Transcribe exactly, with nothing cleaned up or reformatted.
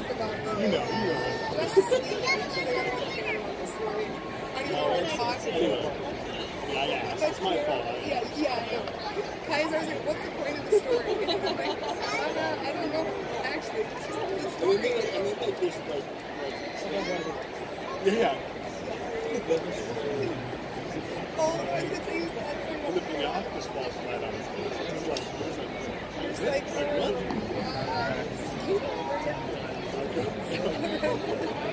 about me. You know, you know. Just to see the story. I don't know what to talk to people. Yeah, yeah, it's my fault. Yeah, yeah, I know. Kaiser's like, what's the point of the story? And I'm like, uh, I don't know, actually. It's just the story. And then, and then like, there's like, like, yeah, yeah. Oh, I was going to say you said something. And the Beyond just falls flat on his face. It's like, It's like, like, what? uh, this is cute. Okay.